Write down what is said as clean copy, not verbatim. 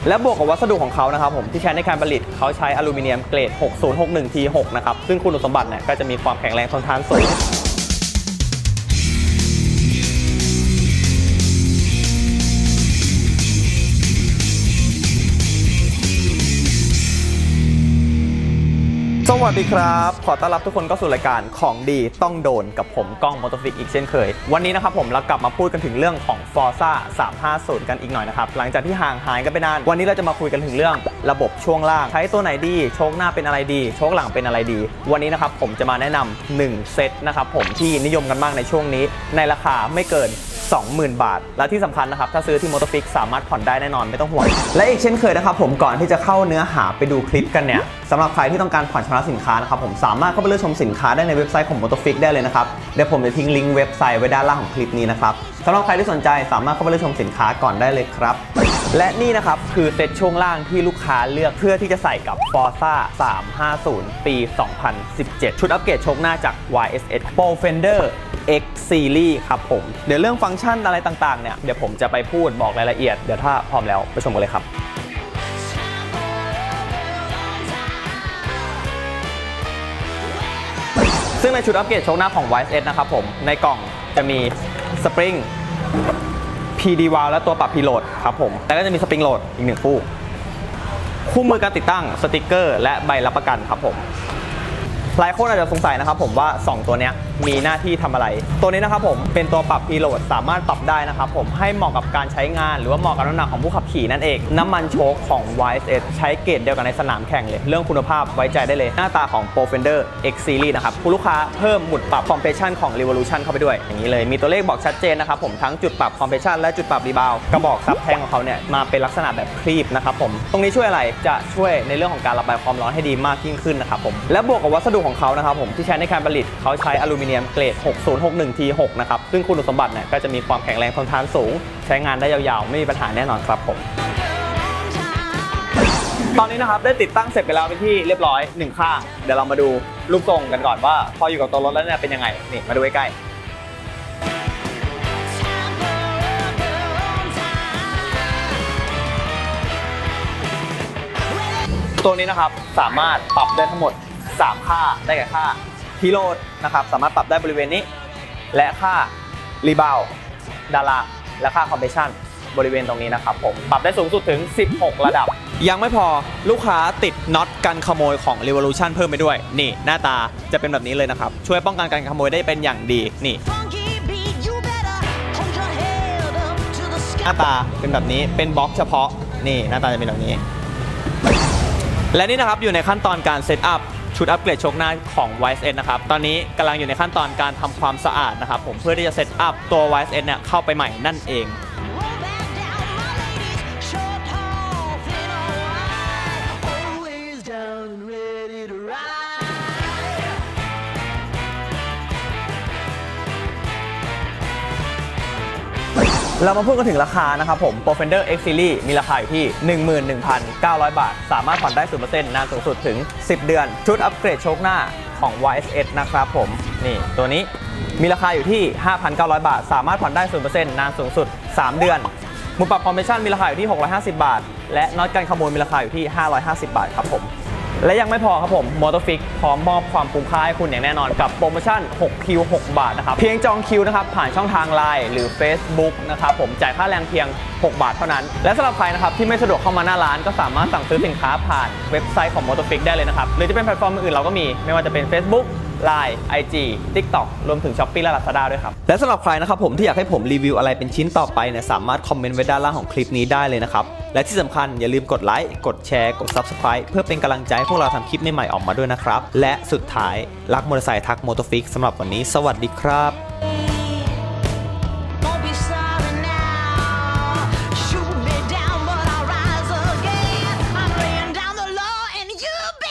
และบวกกับวัสดุของเขานะครับผมที่ใช้ในการผลิตเขาใช้อลูมิเนียมเกรด 6061T6 นะครับซึ่งคุณสมบัติเนี่ยก็จะมีความแข็งแรงทนทานสูงสวัสดีครับขอต้อนรับทุกคนเข้าสู่รายการของดีต้องโดนกับผมก้องมอเตอร์ฟิกอีกเช่นเคยวันนี้นะครับผมเรากลับมาพูดกันถึงเรื่องของ Forza 350 กันอีกหน่อยนะครับหลังจากที่ห่างหายกันไปนานวันนี้เราจะมาคุยกันถึงเรื่องระบบช่วงล่างใช้ตัวไหนดีโชคหน้าเป็นอะไรดีโชคหลังเป็นอะไรดีวันนี้นะครับผมจะมาแนะนำ1เซตนะครับผมที่นิยมกันมากในช่วงนี้ในราคาไม่เกิน20,000 บาทและที่สำคัญนะครับถ้าซื้อที่มอเตอร์ฟิกสามารถผ่อนได้แน่นอนไม่ต้องห่วงและอีกเช่นเคยนะครับผมก่อนที่จะเข้าเนื้อหาไปดูคลิปกันเนี่ยสำหรับใครที่ต้องการผ่อนชำระสินค้านะครับผมสามารถเข้าไปเลือกชมสินค้าได้ในเว็บไซต์ของมอเตอร์ฟิกได้เลยนะครับเดี๋ยวผมจะทิ้งลิงก์เว็บไซต์ไว้ด้านล่างของคลิปนี้นะครับสำหรับใครที่สนใจสามารถเข้าไปเลือกชมสินค้าก่อนได้เลยครับและนี่นะครับคือเซตช่วงล่างที่ลูกค้าเลือกเพื่อที่จะใส่กับ Forza 350 ปี 2017 ชุดอัปเกรดโชคหน้าจาก YSS Pro Fender X Series ครับผมเดี๋ยวเรื่องฟังก์ชันอะไรต่างๆเนี่ยเดี๋ยวผมจะไปพูดบอกรายละเอียดเดี๋ยวถ้าพร้อมแล้วไปชมกันเลยครับซึ่งในชุดอัปเกรดโชคหน้าของ YSS นะครับผมในกล่องจะมีสปริง PD valve และตัวปรับ preload ครับผมแล้วก็จะมีสปริงโหลดอีก1คู่มือการติดตั้งสติกเกอร์และใบรับประกันครับผมหลายคนอาจจะสงสัยนะครับผมว่า2ตัวนี้มีหน้าที่ทำอะไรตัวนี้นะครับผมเป็นตัวปรับ preload สามารถปรับได้นะครับผมให้เหมาะกับการใช้งานหรือว่าเหมาะกับน้ำหนักของผู้ขับขี่นั่นเองน้ำมันโชคของ YSS ใช้เกรดเดียวกันในสนามแข่งเลยเรื่องคุณภาพไว้ใจได้เลยหน้าตาของ Pro Fender X Series นะครับคุณลูกค้าเพิ่มหมุดปรับ compression ของ Revolution เข้าไปด้วยอย่างนี้เลยมีตัวเลขบอกชัดเจนนะครับผมทั้งจุดปรับ compression และจุดปรับ rebound กระบอกซับแทงของเขาเนี่ยมาเป็นลักษณะแบบคลีปนะครับผมตรงนี้ช่วยอะไรจะช่วยในเรื่องของการระบายความร้อนให้ดีมากยิ่งขึ้นนะครับผมและบวกกับวัสดุของเขานะครับผมที่ใช้ในการผลิตเขาใช้อลูมิเนียมเกรด 6061T6 นะครับซึ่งคุณสมบัติเนี่ยก็จะมีความแข็งแรงทนทานสูงใช้งานได้ยาวๆไม่มีปัญหาแน่นอนครับผมตอนนี้นะครับได้ติดตั้งเสร็จไปแล้วเป็นที่เรียบร้อย1ข้างเดี๋ยวเรามาดูรูปทรงกันก่อนว่าพออยู่กับตัวรถแล้วเนี่ยเป็นยังไงนี่มาดูใกล้ๆตัวนี้นะครับสามารถปรับได้ทั้งหมด3ค่าได้แก่ค่าpreload นะครับสามารถปรับได้บริเวณนี้และค่า rebound ด้านล่างและค่า compression บริเวณตรงนี้นะครับผมปรับได้สูงสุดถึง16ระดับยังไม่พอลูกค้าติดน็อตกันขโมยของ Revolution เพิ่มไปด้วยนี่หน้าตาจะเป็นแบบนี้เลยนะครับช่วยป้องกันการขโมยได้เป็นอย่างดีนี่หน้าตาเป็นแบบนี้เป็นบล็อกเฉพาะนี่หน้าตาจะเป็นแบบนี้และนี่นะครับอยู่ในขั้นตอนการเซตอัพชุดอัปเกรดโชคหน้าของ YSS นะครับตอนนี้กำลังอยู่ในขั้นตอนการทำความสะอาดนะครับผมเพื่อที่จะเซตอัพตัว YSS เนี่ยเข้าไปใหม่นั่นเองเรามาพูดกันถึงราคานะครับผม Pro Fender X Series มีราคาอยู่ที่ 11,900 บาทสามารถผ่อนได้ 0% นานสูงสุดถึง10 เดือนชุดอัปเกรดโชคหน้าของ YSS นะครับผมนี่ตัวนี้มีราคาอยู่ที่ 5,900 บาทสามารถผ่อนได้ 0% นานสูงสุด3 เดือนหมุดปรับคอมเพรสชันมีราคาอยู่ที่650 บาทและน็อตกันขโมยมีราคาอยู่ที่550 บาทครับผมและยังไม่พอครับผมมอเตอร์ฟิกพร้อมมอบความคุ้มค่าให้คุณอย่างแน่นอนกับโปรโมชั่น6คิว6 บาทนะครับเพียงจองคิวนะครับผ่านช่องทาง LINE หรือ Facebook นะครับผมจ่ายค่าแรงเพียง6 บาทเท่านั้นและสำหรับใครนะครับที่ไม่สะดวกเข้ามาหน้าร้านก็สามารถสั่งซื้อสินค้าผ่านเว็บไซต์ของมอเตอร์ฟิกได้เลยนะครับหรือจะเป็นแพลตฟอร์มอื่นเราก็มีไม่ว่าจะเป็น Facebook LINE IG TikTok รวมถึง Shopee และ Lazada ด้วยครับและสำหรับใครนะครับผมที่อยากให้ผมรีวิวอะไรเป็นชิ้นต่อไปเนี่ยสามารถคอมเมนต์ไว้ด้านล่างของคลิปนี้ได้เลยนะครับและที่สำคัญอย่าลืมกดไลค์กดแชร์กด Subscribe เพื่อเป็นกำลังใจให้พวกเราทำคลิปใหม่ๆออกมาด้วยนะครับและสุดท้ายรักมอเตอร์ไซค์ทักมอเตอร์ฟิกสำหรับวันนี้สวัสดีครับ